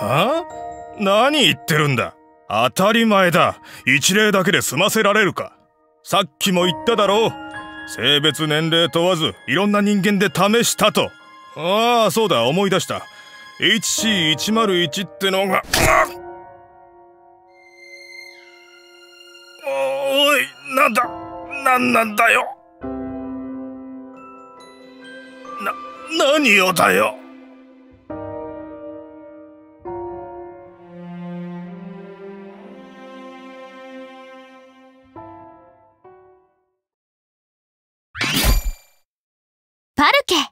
はあ？何言ってるんだ。当たり前だ。一例だけで済ませられるか。さっきも言っただろう。性別年齢問わずいろんな人間で試したと。ああ、そうだ、思い出した。HC101 ってのが。おい、なんなんだよ。何をだよ。 パルケ。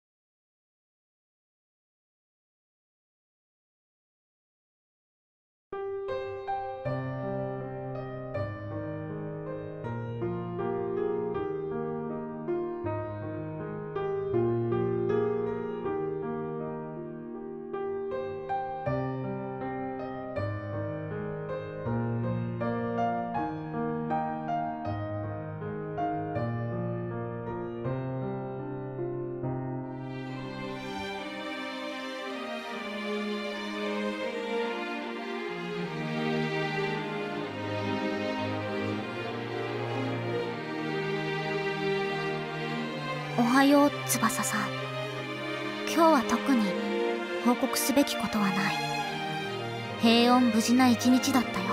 おはよう、翼さん。今日は特に報告すべきことはない。平穏無事な一日だったよ。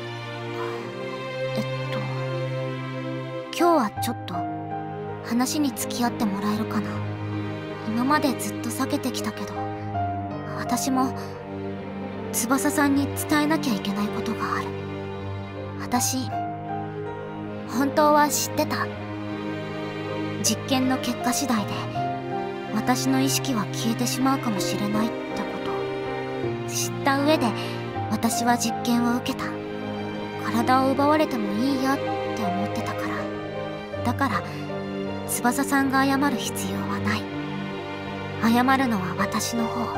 今日はちょっと話に付き合ってもらえるかな。今までずっと避けてきたけど、私も翼さんに伝えなきゃいけないことがある。私、本当は知ってた。実験の結果次第で私の意識は消えてしまうかもしれないってこと知った上で、私は実験を受けた。体を奪われてもいいやって思ってたから。だから翼さんが謝る必要はない。謝るのは私の方。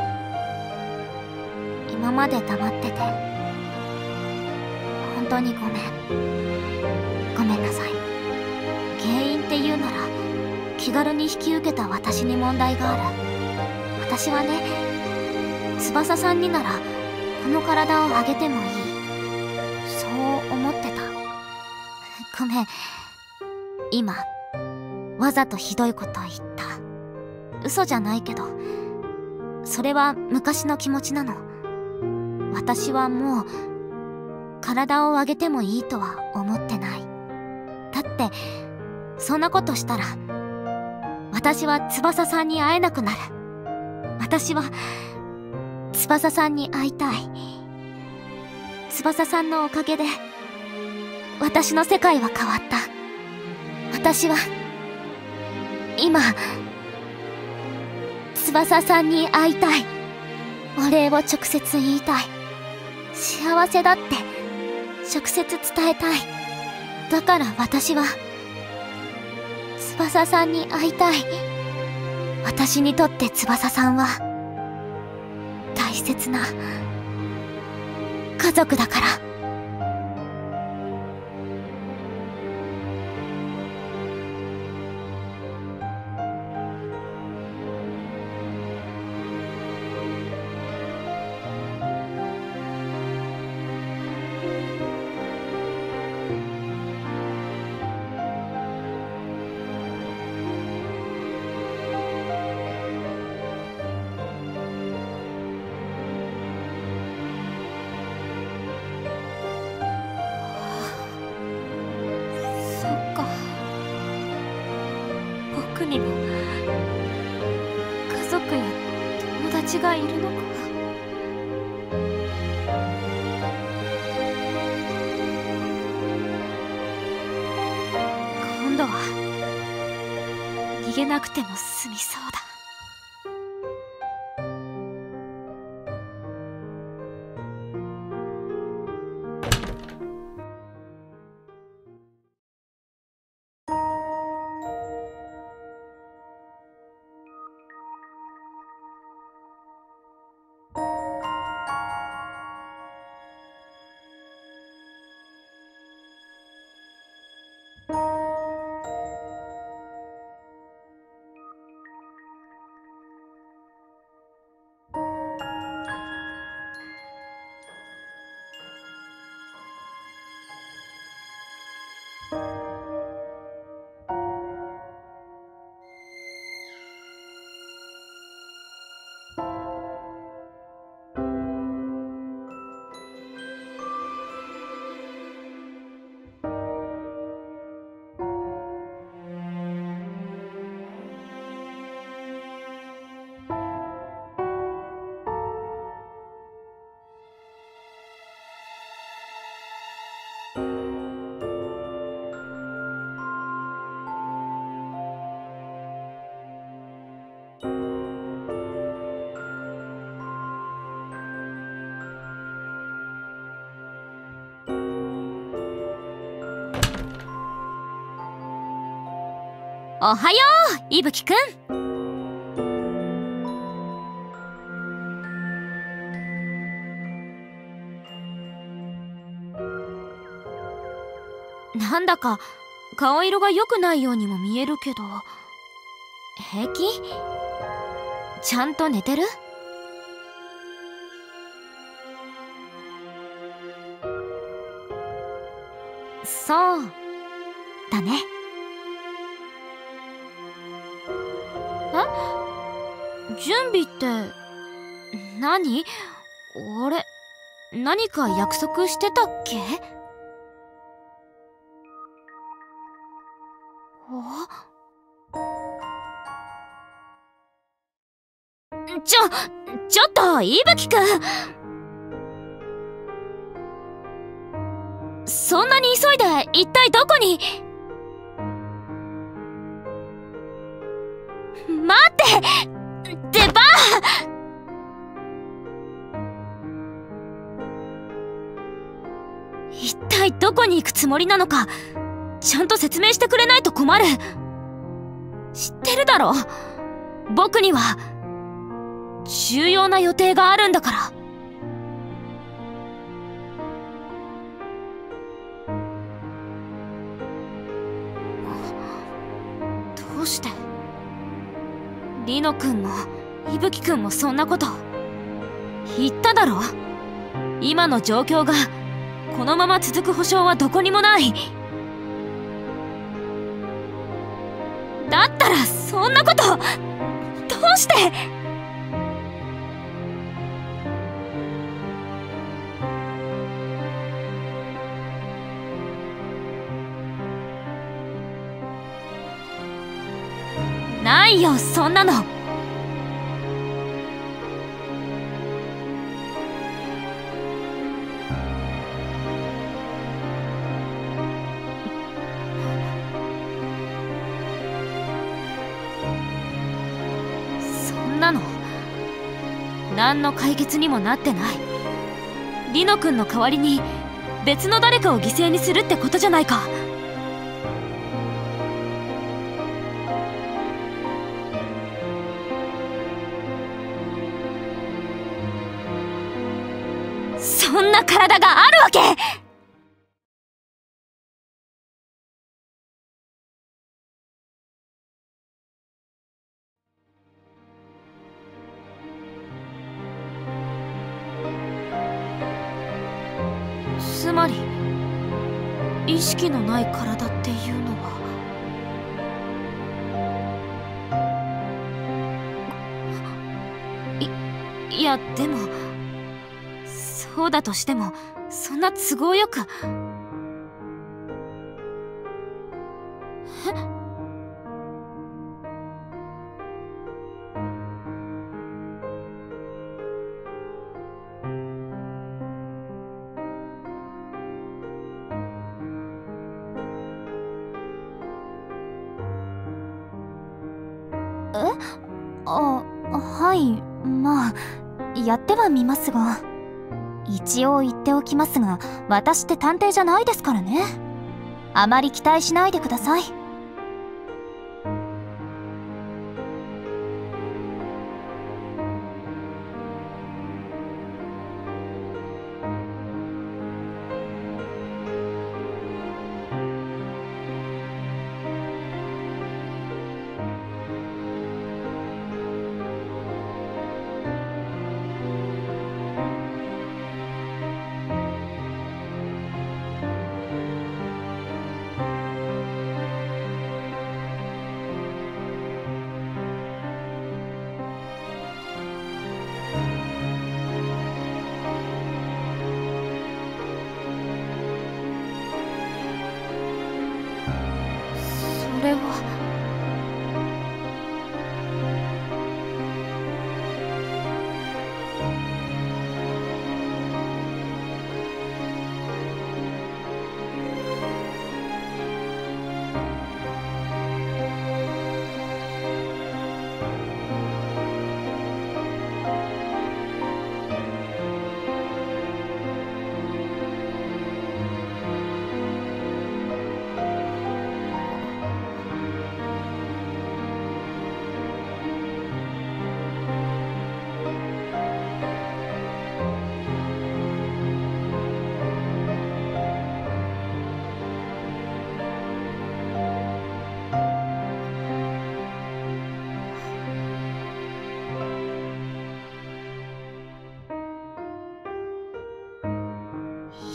今まで黙ってて本当にごめんなさい。原因っていうなら気軽に引き受けた私に問題がある。私はね、翼さんにならこの体をあげてもいい、そう思ってた。ごめん、今わざとひどいこと言った。嘘じゃないけど、それは昔の気持ちなの。私はもう体をあげてもいいとは思ってない。だってそんなことしたら私は翼さんに会えなくなる。私は翼さんに会いたい。翼さんのおかげで私の世界は変わった。私は今翼さんに会いたい。お礼を直接言いたい。幸せだって直接伝えたい。だから私は翼さんに会いたい。私にとって翼さんは大切な家族だから。僕にも家族や友達がいるのか。今度は逃げなくても済みそうだ。 おはよう、いぶきくん。なんだか顔色が良くないようにも見えるけど、平気？ちゃんと寝てる？そうだね。準備って何？あれ、何か約束してたっけ？ちょっと、いぶきくん、そんなに急いで一体どこに？待って、ってば！一体どこに行くつもりなのか、ちゃんと説明してくれないと困る。知ってるだろ、僕には重要な予定があるんだから。どうして？リノくんもイブキくんもそんなこと。言っただろ、今の状況がこのまま続く保証はどこにもない。だったらそんなことどうして？ないよ、そんなの。そんなの何の解決にもなってない。リノ君の代わりに別の誰かを犠牲にするってことじゃないか。そんな体があるわけ？つまり意識のない体っていうのは、いやでも、そうだとしてもそんな都合よく。 はい、まあやってはみますが、一応言っておきますが、私って探偵じゃないですからね。あまり期待しないでください。それは。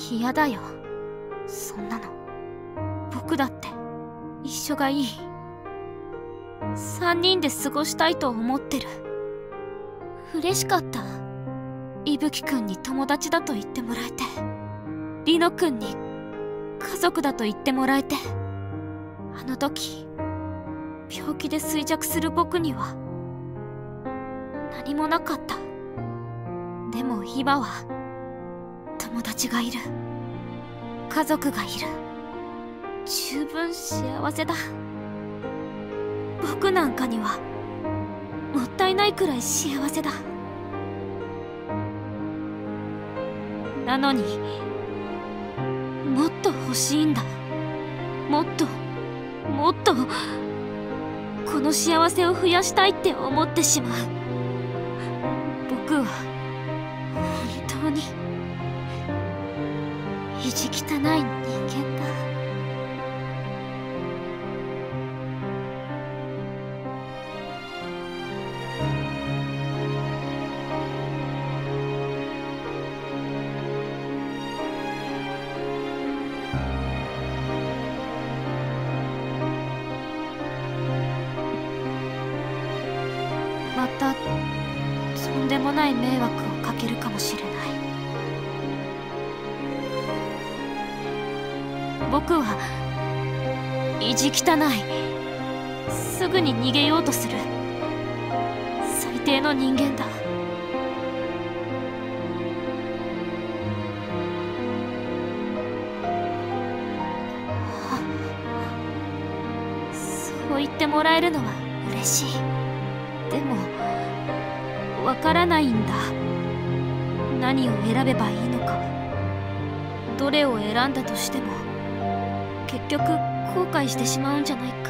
嫌だよ、そんなの。僕だって一緒がいい。3人で過ごしたいと思ってる。嬉しかった、伊吹くんに友達だと言ってもらえて、リノくんに家族だと言ってもらえて。あの時病気で衰弱する僕には何もなかった。でも今は友達がいる、家族がいる。十分幸せだ。僕なんかにはもったいないくらい幸せだ。なのにもっと欲しいんだ。もっともっとこの幸せを増やしたいって思ってしまう。僕は本当に意地汚い人間だ。またとんでもない迷惑をかけるかもしれない。僕は意地汚い、すぐに逃げようとする最低の人間だ。そう言ってもらえるのは嬉しい。でもわからないんだ、何を選べばいいのか。どれを選んだとしても結局後悔してしまうんじゃないかって。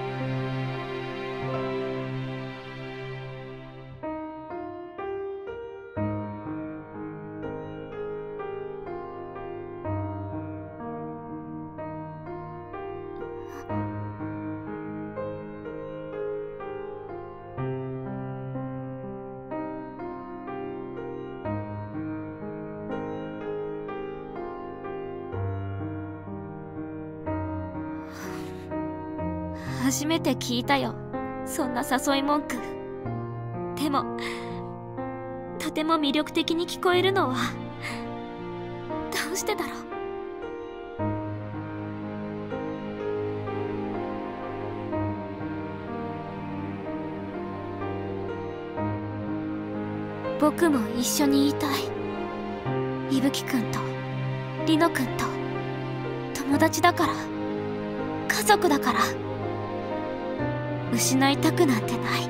初めて聞いたよ、そんな誘い文句。でもとても魅力的に聞こえるのはどうしてだろう。僕も一緒にいたい。伊吹くんとリノくんと友達だから、家族だから。失いたくなんてない。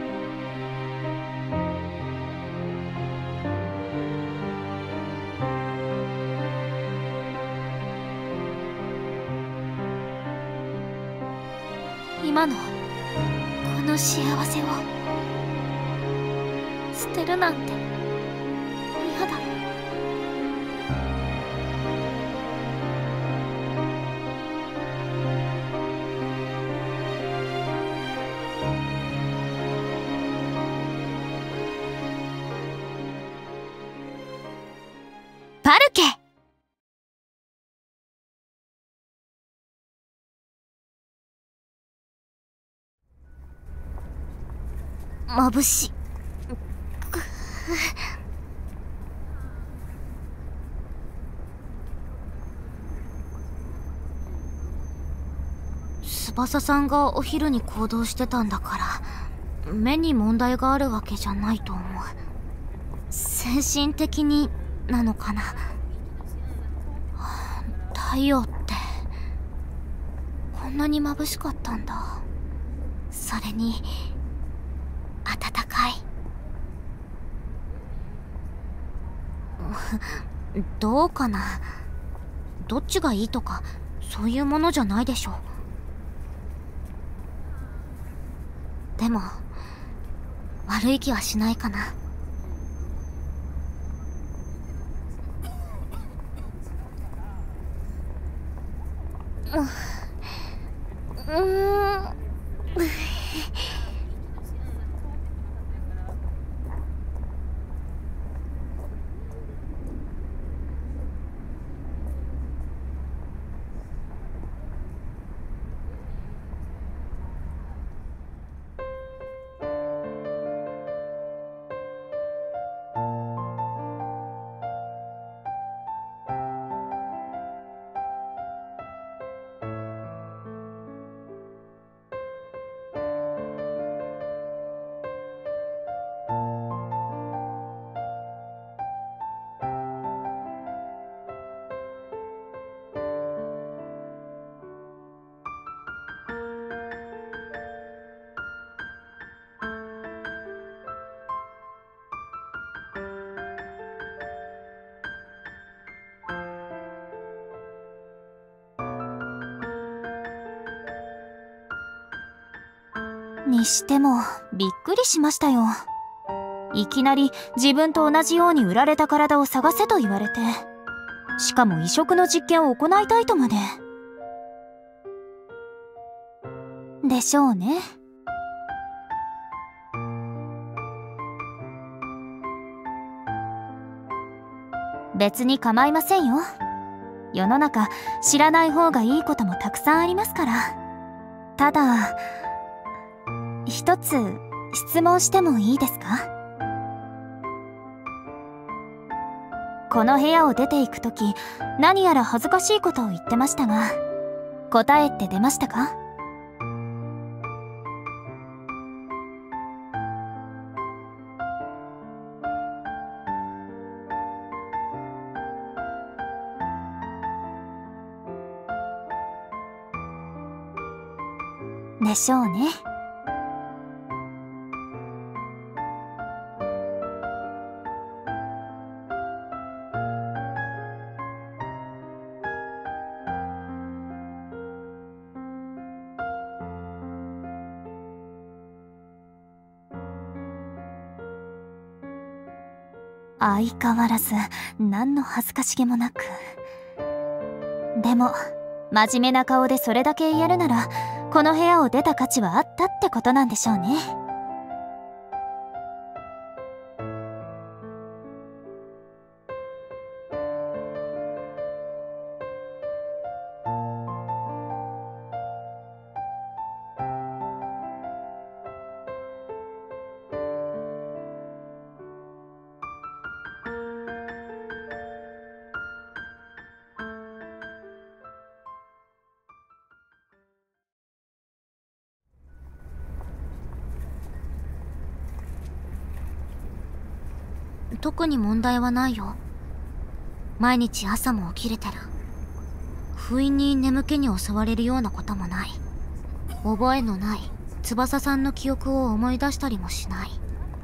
今のこの幸せを捨てるなんて嫌だ。 パルケ。 眩しい。翼さんがお昼に行動してたんだから目に問題があるわけじゃないと思う。精神的になのかな。太陽ってこんなに眩しかったんだ。それに暖かい。どうかな。どっちがいいとかそういうものじゃないでしょ。でも悪い気はしないかな。 にしてもびっくりしましたよ。いきなり自分と同じように売られた体を探せと言われて、しかも移植の実験を行いたいとまで。でしょうね。別に構いませんよ。世の中知らない方がいいこともたくさんありますから。ただ一つ質問してもいいですか？この部屋を出ていくとき、何やら恥ずかしいことを言ってましたが、答えって出ましたか？でしょうね。相変わらず何の恥ずかしげもなく。でも真面目な顔でそれだけ言えるなら、この部屋を出た価値はあったってことなんでしょうね。 特に問題はないよ。毎日朝も起きれてる。不意に眠気に襲われるようなこともない。覚えのない翼さんの記憶を思い出したりもしない。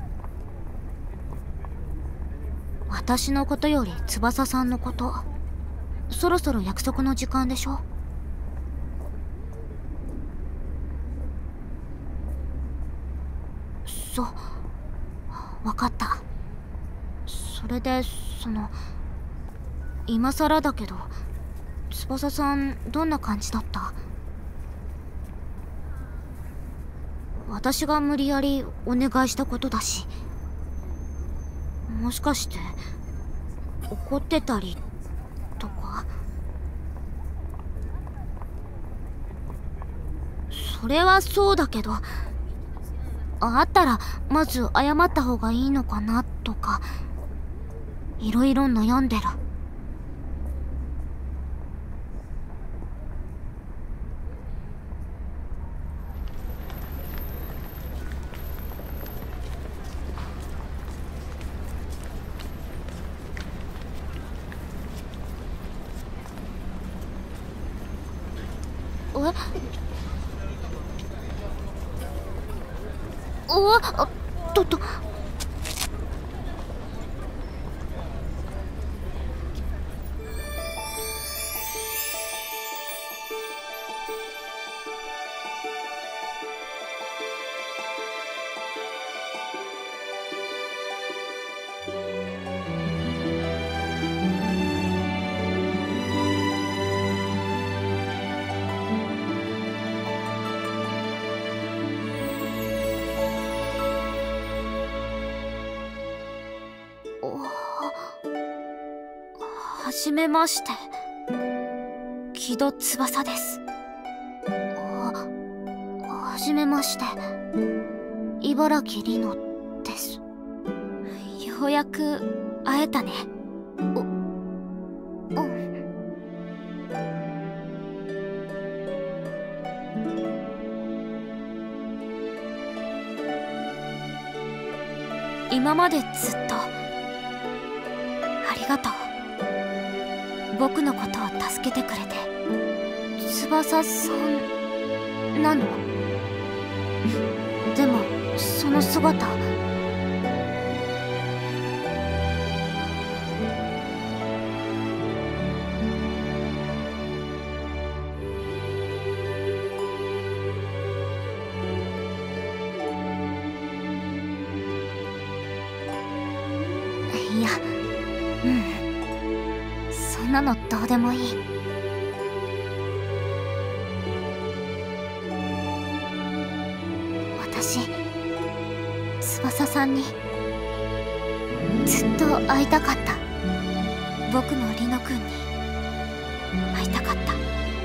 私のことより翼さんのこと、そろそろ約束の時間でしょ。そう、わかった。それで今さらだけど、翼さんどんな感じだった？私が無理やりお願いしたことだし、もしかして怒ってたりとか？それはそうだけど、あったらまず謝った方がいいのかなとか、いろいろ悩んでる。と。はじめまして、木戸翼です。はじめまして、茨城里乃です。ようやく会えたね。今までずっとありがとう。僕のことを助けてくれて。翼さんなの？でもその姿、 いや、そんなのどうでもいい。私、翼さんにずっと会いたかった。僕もリノ君に会いたかった。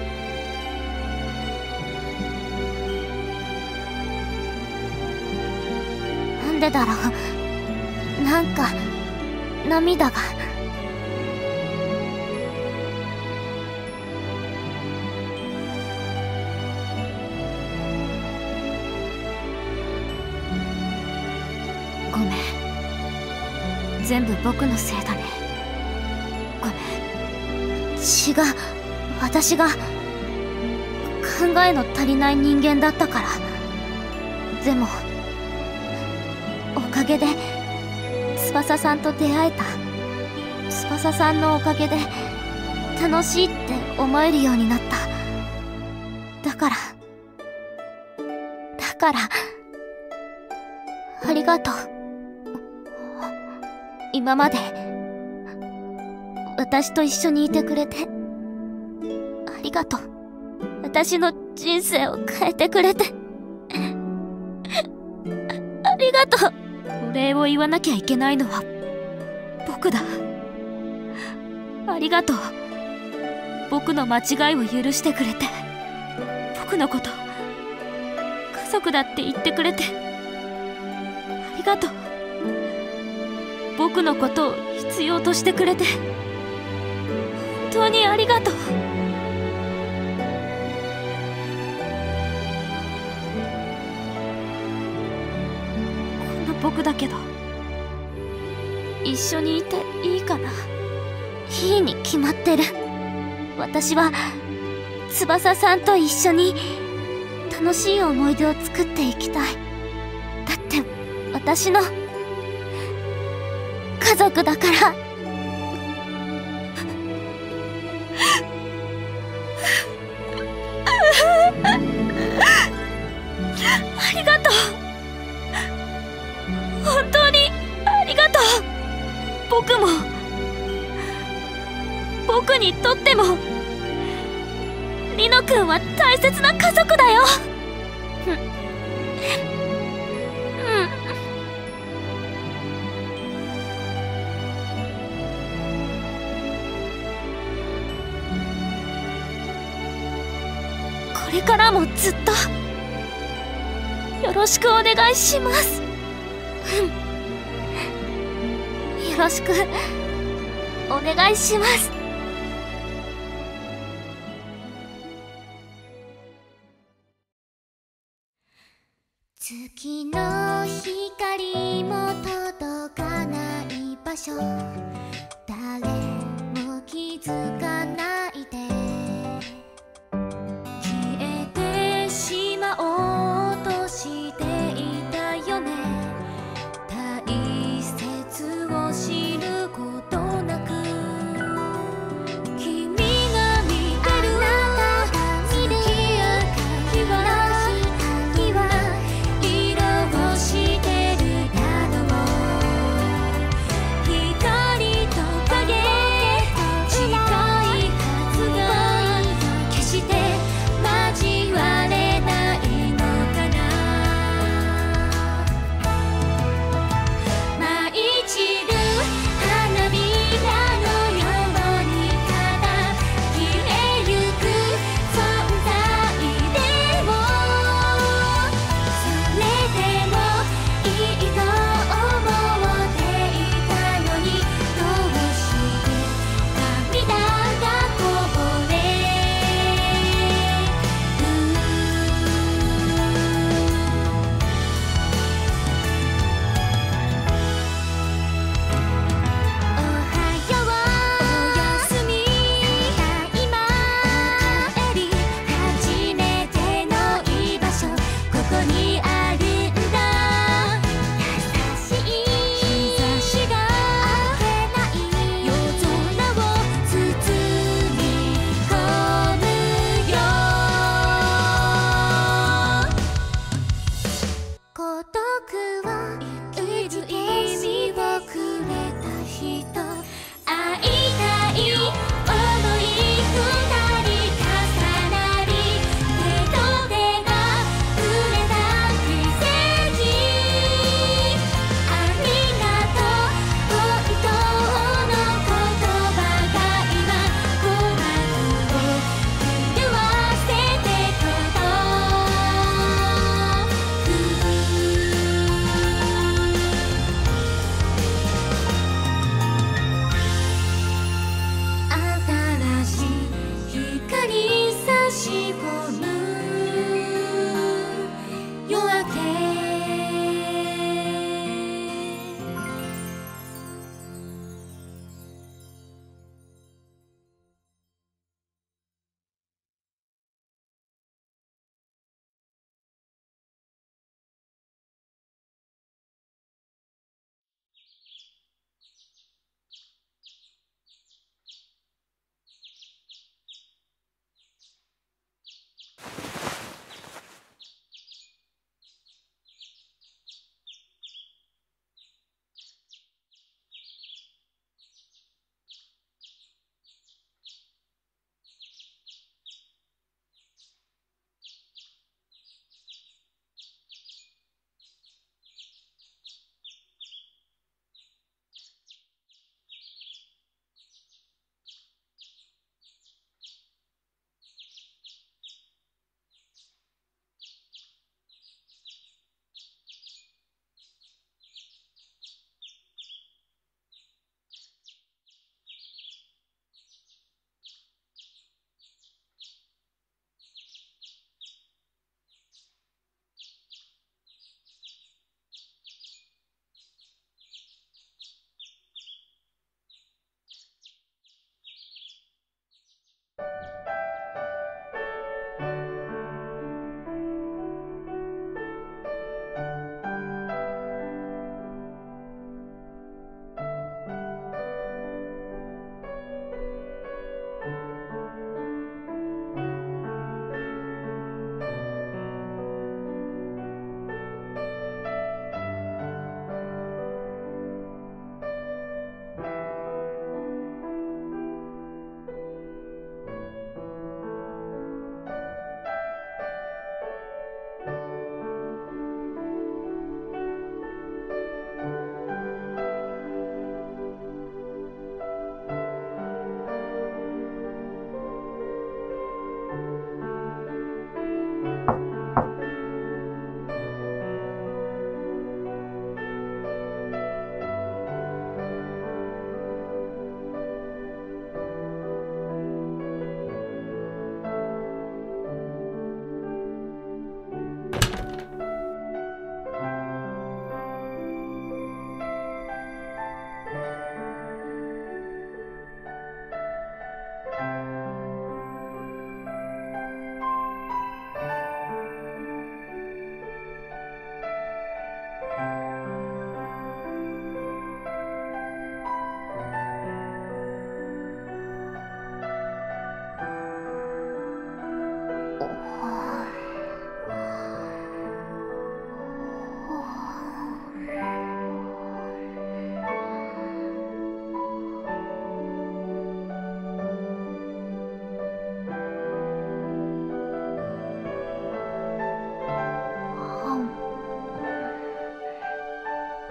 なんでだろう、なんか涙が。ごめん、全部僕のせいだね。ごめん。違う、私が考えの足りない人間だったから。でもおかげで翼さんと出会えた。翼さんのおかげで楽しいって思えるようになった。だからありがとう。今まで私と一緒にいてくれてありがとう。私の人生を変えてくれてありがとう。お礼を言わなきゃいけないのは僕だ。ありがとう。僕の間違いを許してくれて、僕のこと家族だって言ってくれてありがとう。僕のことを必要としてくれて本当にありがとう。こんな僕だけど一緒にいていいかな。いいに決まってる。私は翼さんと一緒に楽しい思い出を作っていきたい。だって私の家族だから。ありがとう。本当にありがとう。僕にとってもリノ君は大切な家族だよ。これからもずっとよろしくお願いします。よろしくお願いします。月の光も届かない場所、誰も気づかないで消えてしまおうとしていたよね。大切を知ることなく君が見てる月明かりは色をしてるなども光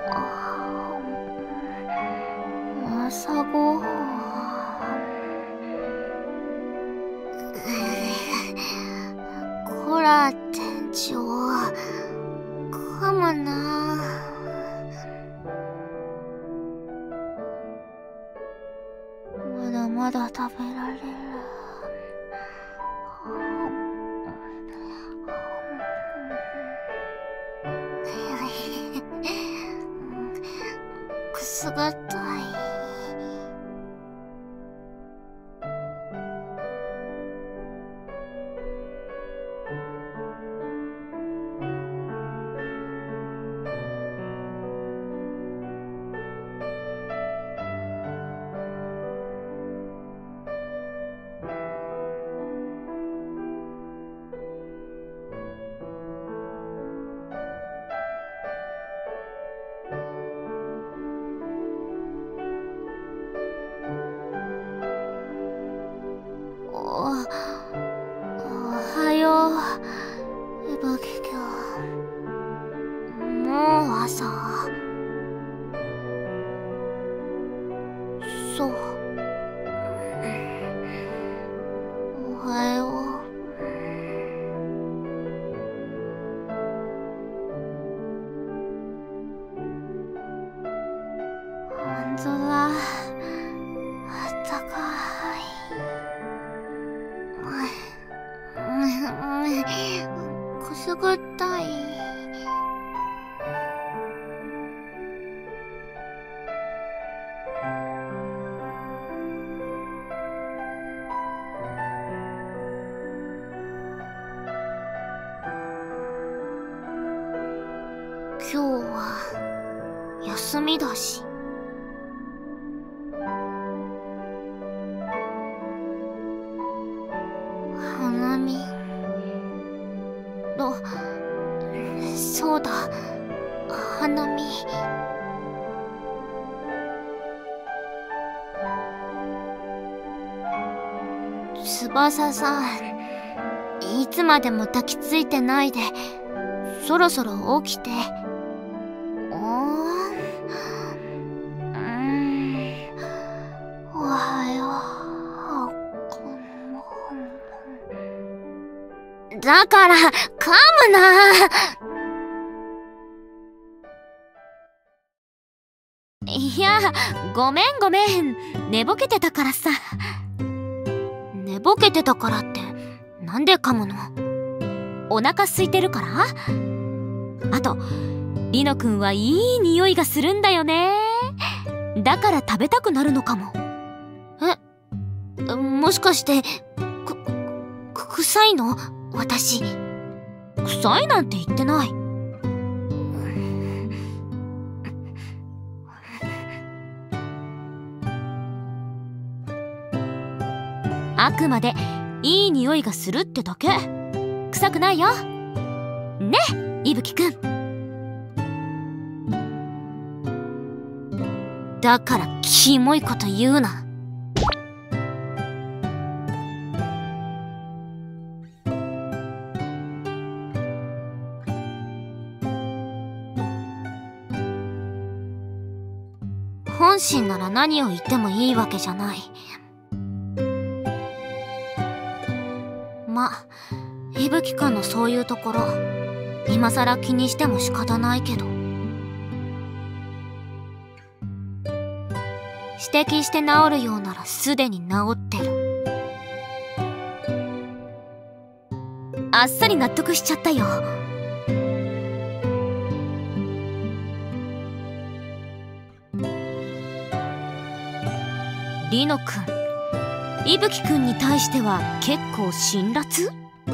朝ごはん。こら店長、かむな。まだまだ食べられる。くすぐったい。おはよう、いぶきくん。もう朝。そう。おはよう。ほんとだ。あったかい。くすぐったい。今日は休みだし。花見。そうだ、花見。翼さん、いつまでも抱きついてないで、そろそろ起きて。おはよう。だから噛むな。いや、ごめん、寝ぼけてたからさ。寝ぼけてたからってなんで噛むの？お腹空いてるから？あとリノくんはいい匂いがするんだよね。だから食べたくなるのかも。もしかして臭いの？私臭いなんて言ってない。あくまでいい匂いがするってだけ。臭くないよね、いぶきくん。だからキモいこと言うな。本心なら何を言ってもいいわけじゃない。ま、いぶきくんのそういうところ今さら気にしても仕方ないけど、指摘して治るようならすでに治ってる。あっさり納得しちゃったよ。リノくん、いぶきくんに対しては結構辛辣？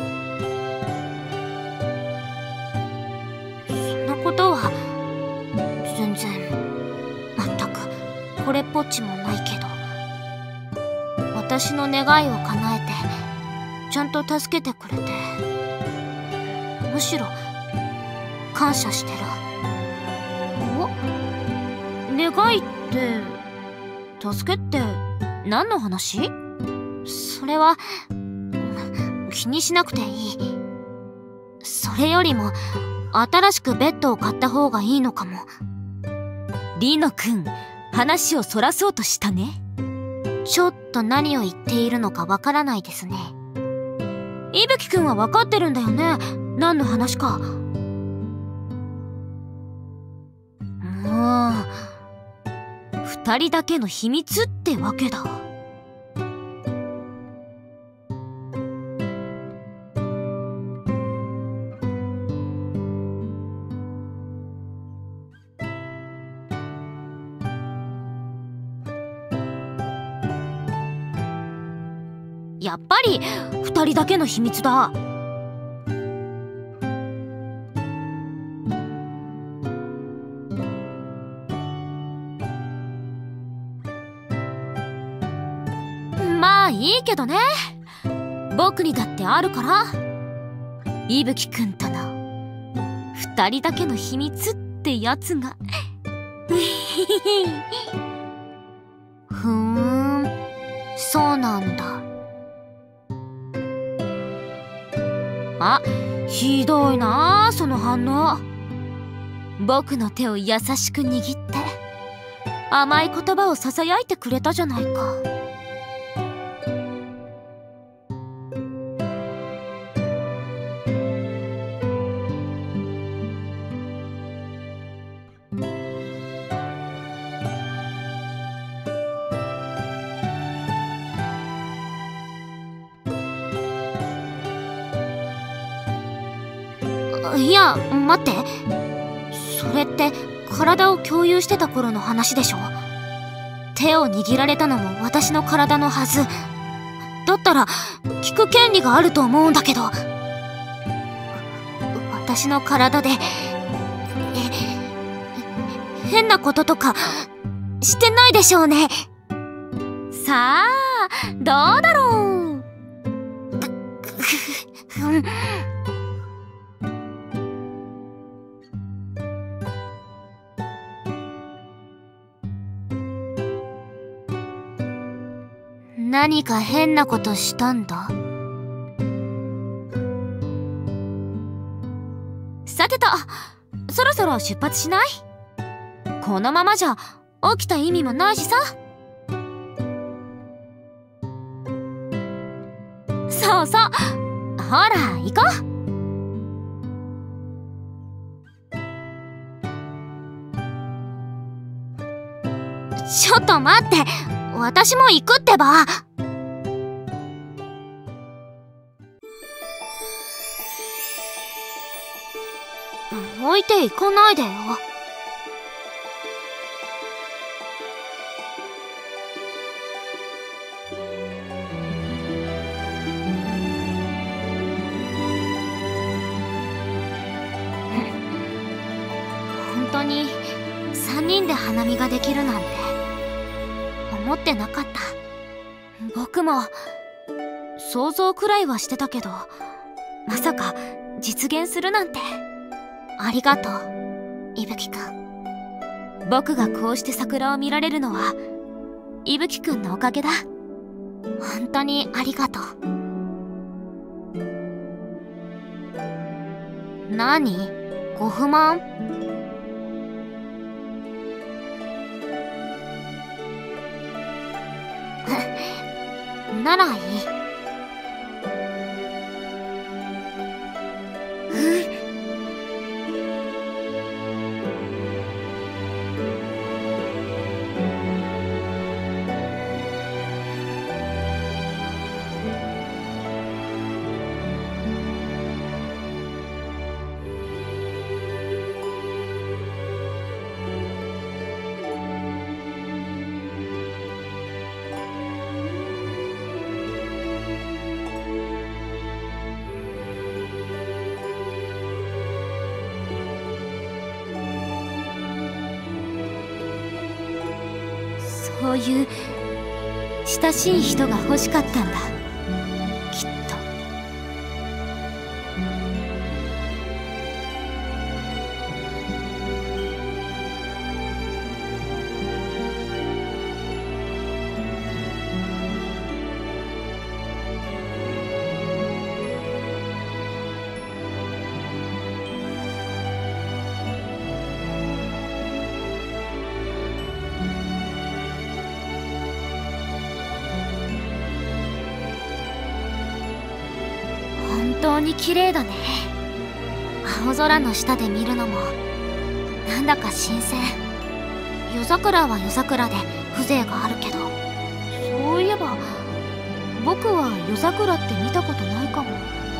そんなことは全然、全くこれっぽっちもないけど、私の願いを叶えてちゃんと助けてくれて、むしろ感謝してる。お、願いって助けって何の話？それは気にしなくていい。それよりも新しくベッドを買った方がいいのかも。 リノくん、話をそらそうとしたね。 ちょっと何を言っているのかわからないですね。 いぶきくんは分かってるんだよね、何の話か。もう二人だけの秘密ってわけだ。やっぱり二人だけの秘密だ。まあいいけどね、僕にだってあるから。いぶきくんとの二人だけの秘密ってやつが。 ふーん、そうなんだ。 あ、ひどいなあ、その反応。僕の手を優しく握って甘い言葉をささやいてくれたじゃないか。いや、待って。それって体を共有してた頃の話でしょ。手を握られたのも私の体のはずだったら聞く権利があると思うんだけど。私の体で変なこととかしてないでしょうね。さあどうだろう。何か変なことしたんだ。さてと、そろそろ出発しない？このままじゃ起きた意味もないしさ。そうそう、ほら行こう。ちょっと待って、私も行くってば。置いていかないでよ。本当に3人で花見ができるなんて思ってなかった。僕も想像くらいはしてたけど、まさか実現するなんて。ありがとう、いぶきくん。僕がこうして桜を見られるのはいぶきくんのおかげだ。本当にありがとう。何？ご不満？ならいい。そういう親しい人が欲しかったんだ、きっと。 当に綺麗だね。青空の下で見るのもなんだか新鮮。夜桜は夜桜で風情があるけど、そういえば僕は夜桜って見たことないかも。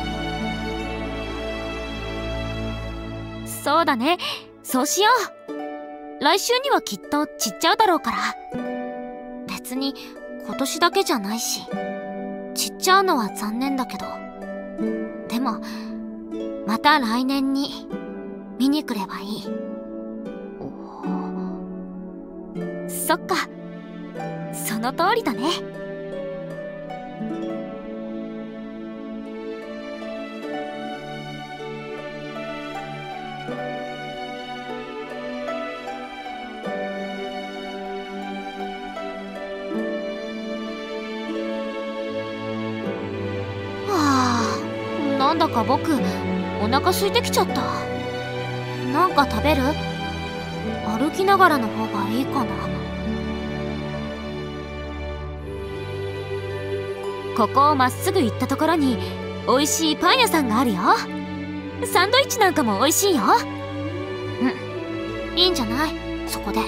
そうだね、そうしよう。来週にはきっと散っちゃうだろうから。別に今年だけじゃないし、散っちゃうのは残念だけど、でもまた来年に見に来ればいい。そっか、その通りだね。なんだか僕お腹空いてきちゃった。なんか食べる？歩きながらの方がいいかな。ここをまっすぐ行ったところに美味しいパン屋さんがあるよ。サンドイッチなんかも美味しいよ。いいんじゃない、そこで。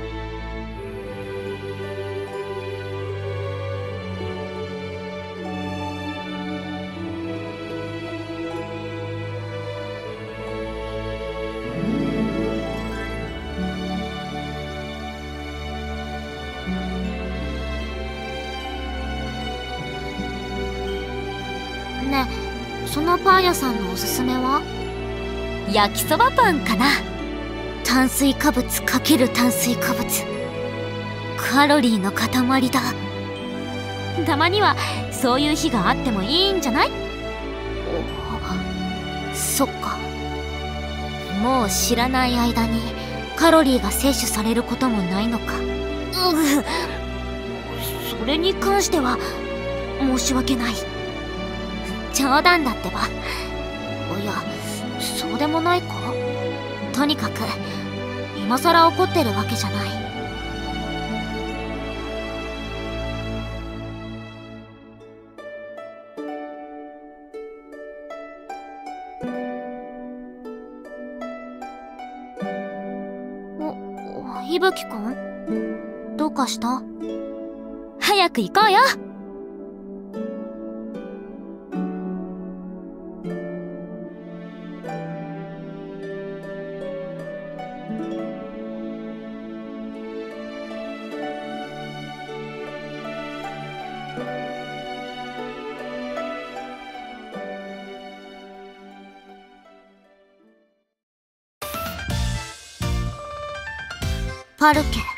ねえ、そのパン屋さんのおすすめは？焼きそばパンかな。炭水化物×炭水化物、カロリーの塊だ。たまにはそういう日があってもいいんじゃない？そっか、もう知らない間にカロリーが摂取されることもないのか。それに関しては申し訳ない。冗談だってば。おや、そうでもないか。とにかく今さら怒ってるわけじゃない。いぶきくん、どうかした？早く行こうよ。パルケ。